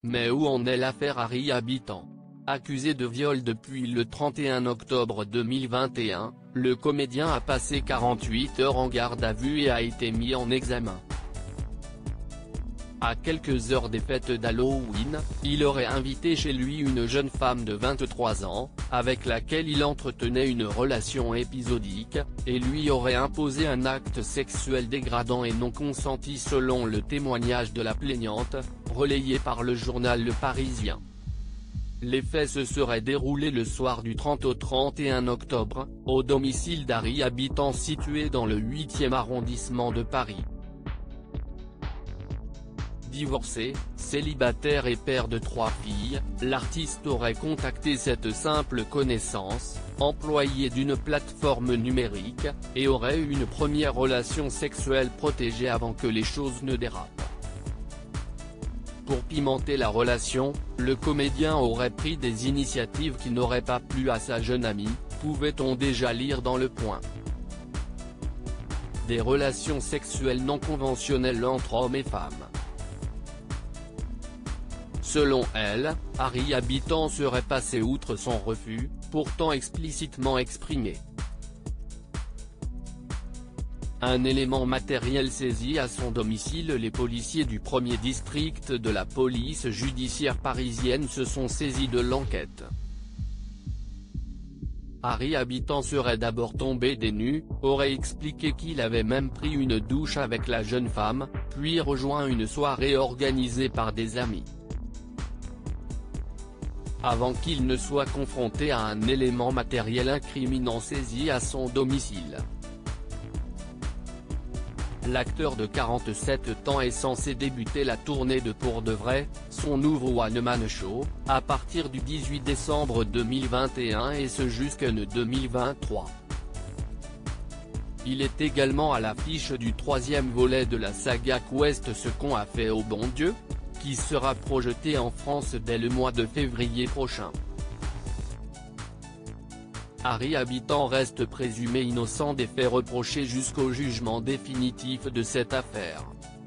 Mais où en est l'affaire Harry Habitant? Accusé de viol depuis le 31 octobre 2021, le comédien a passé 48 heures en garde à vue et a été mis en examen. À quelques heures des fêtes d'Halloween, il aurait invité chez lui une jeune femme de 23 ans, avec laquelle il entretenait une relation épisodique, et lui aurait imposé un acte sexuel dégradant et non consenti selon le témoignage de la plaignante, relayé par le journal Le Parisien. Les faits se seraient déroulés le soir du 30 au 31 octobre, au domicile d'Harry Habitant situé dans le 8e arrondissement de Paris. Divorcé, célibataire et père de 3 filles, l'artiste aurait contacté cette simple connaissance, employée d'une plateforme numérique, et aurait eu une première relation sexuelle protégée avant que les choses ne dérapent. Pour pimenter la relation, le comédien aurait pris des initiatives qui n'auraient pas plu à sa jeune amie, pouvait-on déjà lire dans Le Point. Des relations sexuelles non conventionnelles entre hommes et femmes. Selon elle, Harry Habitant serait passé outre son refus, pourtant explicitement exprimé. Un élément matériel saisi à son domicile. Les policiers du 1er district de la police judiciaire parisienne se sont saisis de l'enquête. Harry Habitant serait d'abord tombé des nues, aurait expliqué qu'il avait même pris une douche avec la jeune femme, puis rejoint une soirée organisée par des amis. Avant qu'il ne soit confronté à un élément matériel incriminant saisi à son domicile. L'acteur de 47 ans est censé débuter la tournée de Pour de vrai, son nouveau One Man Show, à partir du 18 décembre 2021 et ce jusqu'en 2023. Il est également à l'affiche du 3e volet de la saga Quest Ce qu'on a fait au bon Dieu, qui sera projeté en France dès le mois de février prochain. Harry Habitant reste présumé innocent des faits reprochés jusqu'au jugement définitif de cette affaire.